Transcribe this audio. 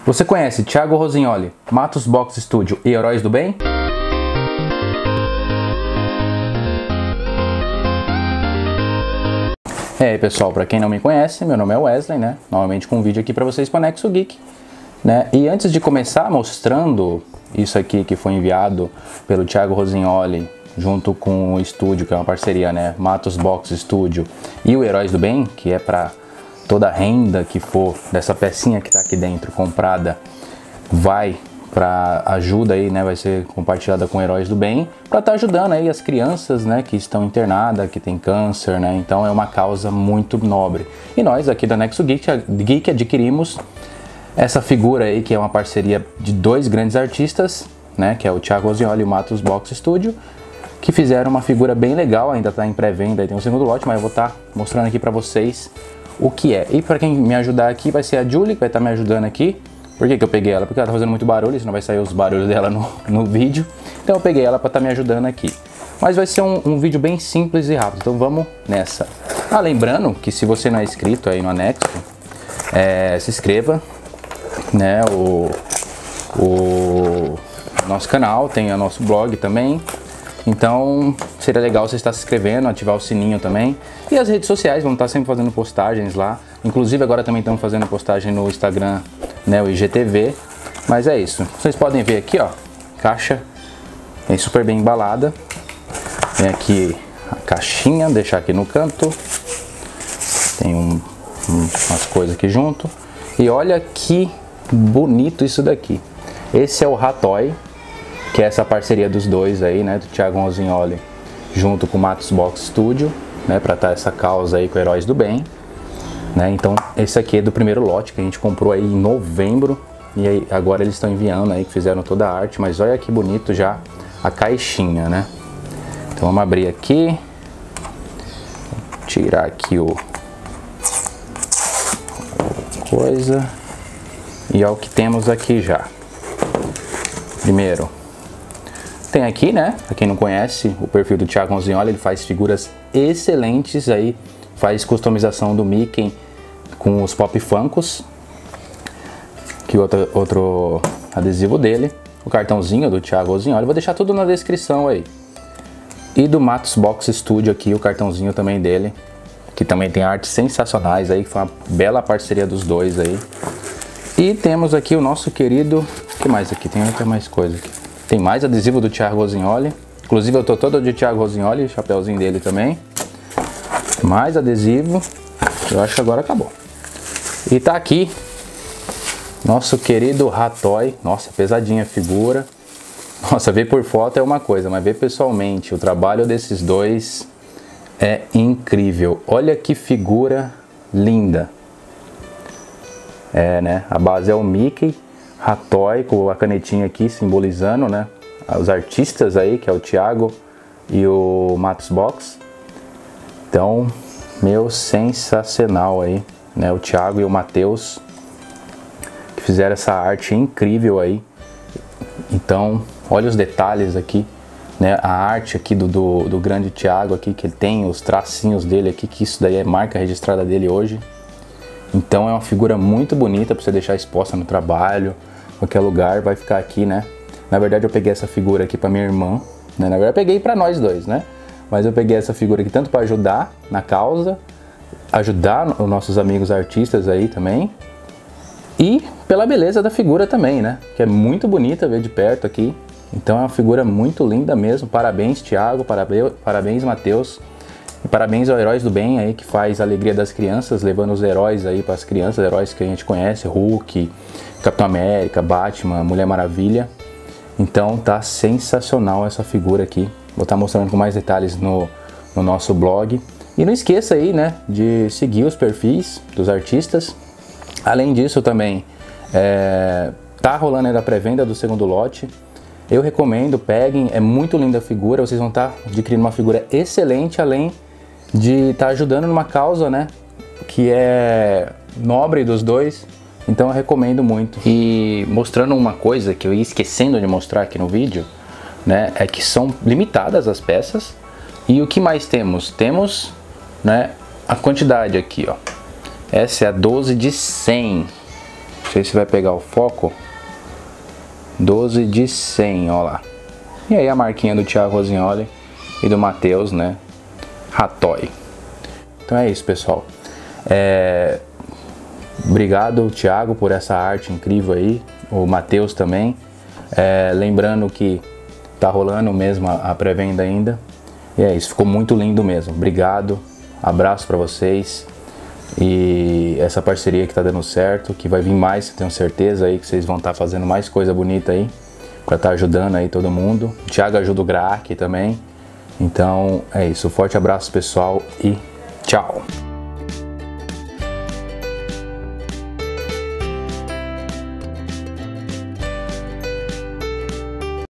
Você conhece Thiago Rosignoli, Matos Box Studio e Heróis do Bem? E aí pessoal, para quem não me conhece, meu nome é Wesley, né? Novamente com um vídeo aqui para vocês para Nexo Geek, né? E antes de começar mostrando isso aqui que foi enviado pelo Thiago Rosignoli junto com o estúdio, que é uma parceria, né? Matos Box Studio e o Heróis do Bem, que é para toda a renda que for dessa pecinha que está aqui dentro comprada, vai para ajuda aí, né? Vai ser compartilhada com Heróis do Bem, para estar ajudando aí as crianças, né? Que estão internadas, que tem câncer, né? Então é uma causa muito nobre. E nós aqui da Nexo Geek adquirimos essa figura aí, que é uma parceria de dois grandes artistas, né? Que é o Thiago Rosignoli e o Matos Box Studio, que fizeram uma figura bem legal, ainda está em pré-venda, tem um segundo lote, mas eu vou estar mostrando aqui para vocês o que é. E para quem me ajudar aqui vai ser a Julie, que vai estar me ajudando aqui. Por que eu peguei ela? Porque ela tá fazendo muito barulho, senão vai sair os barulhos dela no vídeo. Então eu peguei ela para estar me ajudando aqui. Mas vai ser um vídeo bem simples e rápido, então vamos nessa. Ah, lembrando que se você não é inscrito aí no anexo, se inscreva, né? O nosso canal, tem o nosso blog também. Então seria legal você estar se inscrevendo, ativar o sininho também. E as redes sociais, vamos estar sempre fazendo postagens lá. Inclusive agora também estamos fazendo postagem no Instagram, né, o IGTV. Mas é isso. Vocês podem ver aqui, ó, caixa vem super bem embalada. Vem aqui a caixinha, deixar aqui no canto. Tem umas coisas aqui junto. E olha que bonito isso daqui. Esse é o Hatoy, que é essa parceria dos dois aí, né, do Thiago Rosignoli junto com o Matos Box Studio, né, para estar essa causa aí com Heróis do Bem, né? Então esse aqui é do primeiro lote que a gente comprou aí em novembro e aí agora eles estão enviando aí, que fizeram toda a arte, mas olha que bonito já a caixinha, né? Então vamos abrir aqui, tirar aqui coisa e é o que temos aqui já. Primeiro tem aqui, né, pra quem não conhece o perfil do Thiago Rosignoli, ele faz figuras excelentes aí, faz customização do Mickey com os Pop Funkos, que outro adesivo dele, o cartãozinho do Thiago Rosignoli, vou deixar tudo na descrição aí. E do Matos Box Studio aqui, o cartãozinho também dele, que também tem artes sensacionais aí, que foi uma bela parceria dos dois aí. E temos aqui o nosso querido, o que mais aqui? Tem até mais coisa aqui. Tem mais adesivo do Thiago Rosignoli. Inclusive eu tô todo de Thiago Rosignoli, chapéuzinho dele também. Mais adesivo. Eu acho que agora acabou. E tá aqui nosso querido Hatoy. Nossa, pesadinha a figura. Nossa, ver por foto é uma coisa, mas ver pessoalmente o trabalho desses dois é incrível. Olha que figura linda. É, né? A base é o Mickey, Hatoy com a canetinha aqui simbolizando, né, os artistas aí, que é o Thiago e o Matos Box. Então, meu, sensacional aí, né, o Thiago e o Matheus que fizeram essa arte incrível aí. Então, olha os detalhes aqui, né, a arte aqui do grande Thiago aqui, que ele tem os tracinhos dele aqui, que isso daí é marca registrada dele hoje. Então é uma figura muito bonita para você deixar exposta no trabalho, qualquer lugar, vai ficar aqui, né? Na verdade eu peguei essa figura aqui para minha irmã, né? Na verdade eu peguei para nós dois, né? Mas eu peguei essa figura aqui tanto para ajudar na causa, ajudar os nossos amigos artistas aí também, e pela beleza da figura também, né? Que é muito bonita ver de perto aqui. Então é uma figura muito linda mesmo. Parabéns, Thiago, parabéns, Matheus. E parabéns ao Heróis do Bem aí, que faz a alegria das crianças, levando os heróis aí para as crianças, heróis que a gente conhece, Hulk, Capitão América, Batman, Mulher Maravilha. Então tá sensacional essa figura aqui. Vou estar mostrando com mais detalhes no nosso blog. E não esqueça aí, né, de seguir os perfis dos artistas. Além disso também, tá rolando aí a pré-venda do segundo lote. Eu recomendo, peguem, é muito linda a figura, vocês vão estar adquirindo uma figura excelente, além de estar ajudando numa causa, né, que é nobre dos dois. Então eu recomendo muito. E mostrando uma coisa que eu ia esquecendo de mostrar aqui no vídeo, né, é que são limitadas as peças. E o que mais temos? Temos, né, a quantidade aqui, ó. Essa é a 12 de 100. Não sei se vai pegar o foco. 12 de 100, ó lá. E aí a marquinha do Thiago Rosignoli e do Matheus, né? Ratói. Então é isso, pessoal. Obrigado, Thiago, por essa arte incrível aí. O Matheus também. Lembrando que tá rolando mesmo a pré-venda ainda. E é isso, ficou muito lindo mesmo. Obrigado, abraço pra vocês. E essa parceria que tá dando certo, que vai vir mais, tenho certeza aí que vocês vão estar fazendo mais coisa bonita aí, pra estar ajudando aí todo mundo. O Thiago ajuda o Graak também. Então é isso, forte abraço pessoal e tchau!